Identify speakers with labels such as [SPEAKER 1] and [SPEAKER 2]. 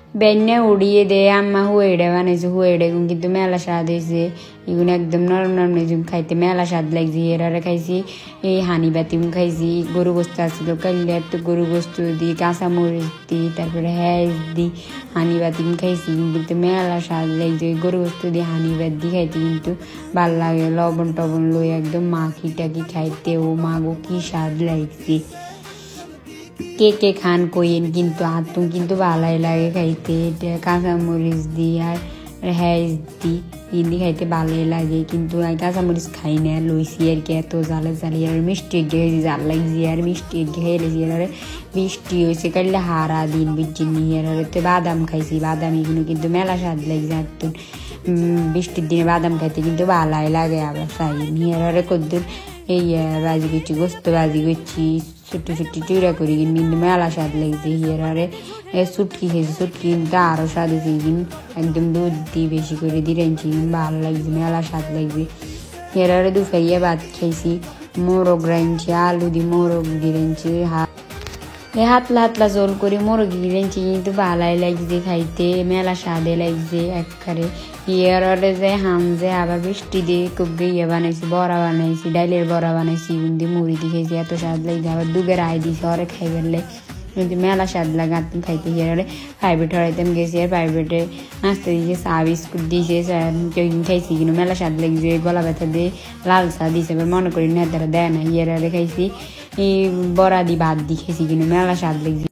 [SPEAKER 1] বেন্যা উড়িয়ে দে আম্মা হুয়েডে বানাইছে হুয়েডে কিন্তু মেলা স্বাদ হয়েছে এগুলো একদম নরম নরম খাইতে মেলা স্বাদ লাগছে এরারে খাইছি এই হানি বাতিম খাইছি গরু গোস্ত আসছিল কাইলে তো গরু গোস্ত দিই কাঁচামরিচ দিই তারপরে হ্যাঁস দিই হানি বাতিম খাইছি কিন্তু মেলা স্বাদ লাগছে গরু গোস্ত দিয়ে হানি বাত দিয়ে খাইতে কিন্তু ভাল লাগে লবণ টবণ লই একদম মাখি টাকি খাইতে ও মাগো কি স্বাদ লাগছে কে কে খান কইন কিন্তু আতুম কিন্তু ভালাই লাগে খাইতে কাঁচামরিচ দিই আর হ্যাঁস দিই হিন্দি খাইতে ভালোই লাগে কিন্তু কাঁচামরিচ খাই না লইছি আর কি এত জালে জালি আর মিষ্টি খেয়েছি জাল লাগছি আর মিষ্টি খেয়ে লেছি আর বৃষ্টি হয়েছে কাইলে হারা দিন বিজি নিয়ে আর তো বাদাম খাইছি বাদাম এগুলো কিন্তু মেলা স্বাদ লাগছে আতুন বৃষ্টির দিনে বাদাম খাইতে কিন্তু ভালাই লাগে আবার চাই নিয়ে আর কদ্দুর এই বাজি করছি গোস্ত বাজি করছি ছুটি ছুটি চুরা করি কিন্তু মেলা স্বাদ লাগছে হিয়ারে সুটকি খেয়েছি সুটকি কিন্তু আরও স্বাদ হয়েছে একদম দুধ দিয়ে বেশি করে দিয়েছি ভালো লাগছে মেলা স্বাদ লাগছে হিয়ারে দুপুরিয়া ভাত খাইছি মোরগ রাঁধছি আলু দিয়ে মোরগ দিয়েছি হাতলা হাতলা জল করে মোরগ দিয়েছি কিন্তু ভালাই লাগছে খাইতে মেলা স্বাদে লাগছে একবারে ইয়ারে যে হামজে আবার বৃষ্টি দিয়ে খুব ইয়ে বানাইছি বড়া বানাইছি ডাইলের বড়া বানাইছি কিন্তু মুড়ি দিয়ে খেয়েছি এত স্বাদ লাগছে আবার দুগের আই দিয়েছি ওরে খাই ফেললে কিন্তু মেলা স্বাদ লাগে আতুন খাইতে হিয়ারে প্রাইভেট হরাইতাম গেছি আর প্রাইভেটে নাস্তা দিয়েছে চা বিস্কুট দিয়েছে খাইছি কিন্তু মেলা স্বাদ লাগছে গলা ব্যথা দিয়ে লাল চা দিয়েছে এবার মনে করি না তারা দেয় না হিয়ারে খাইছি এই বড়া দিয়ে ভাত দিয়ে খেয়েছি কিন্তু মেলা স্বাদ লাগছে